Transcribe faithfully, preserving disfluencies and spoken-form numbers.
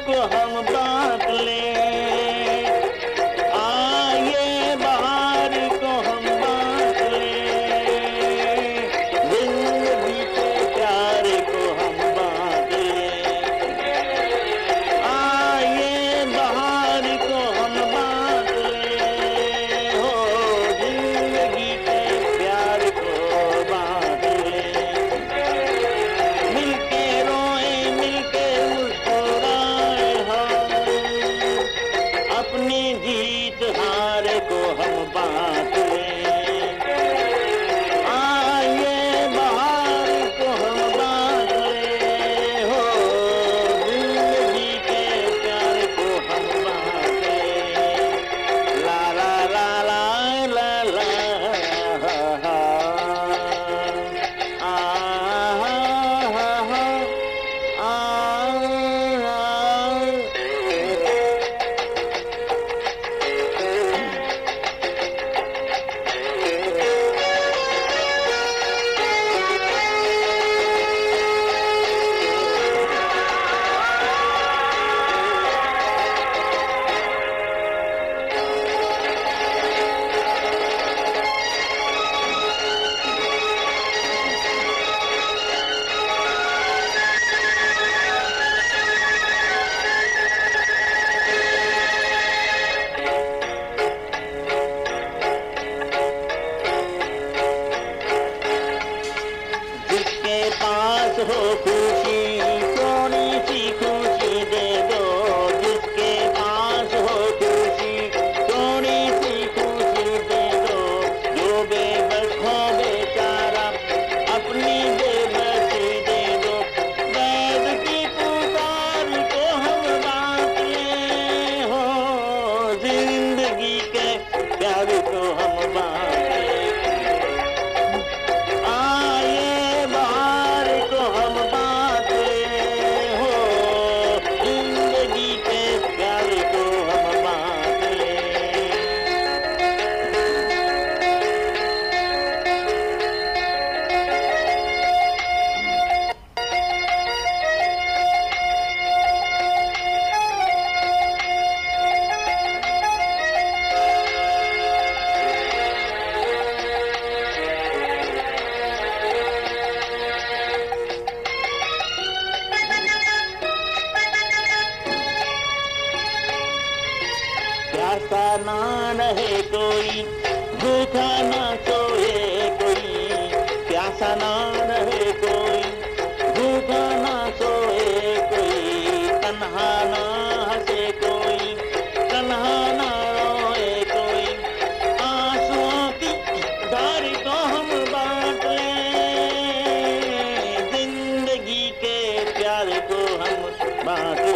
को हम बांट लें, आइए बहार को हम बांट लें, जिंदगी के प्यार को हम बांट लें, आइए बहार को हम बांट लें, हो जिंदगी के प्यार को बांट लें, मिलके रोएं मिलके मुस्कुराएं हम, अपनी जीत हार को हम बांट लें, आइए बहार को हम बांट लें, हो जिंदगी के प्यार को हम बांट लें, ला ला ला ला ला ला आ जिसके पास हो खुशी थोड़ी सी खुशी दे दो, जिसके पास हो खुशी थोड़ी सी खुशी दे दो, जो बेबस हो बेचारा अपनी बेबसी दे दो, दर्द की पुकार को हम बांट लें, हो जिंदगी के प्यार को हम बांट लें, आइए बहार को हम बांट लें, हो जिंदगी के प्यार को हम बांट लें, प्यासा ना रहे कोई भूखा ना सोए कोई, प्यासा ना रहे कोई भूखा ना सोए कोई, तन्हा ना हंसे कोई तन्हा ना रोए कोई, आंसुओं की धार को हम बांट लें, जिंदगी के प्यार को हम बांट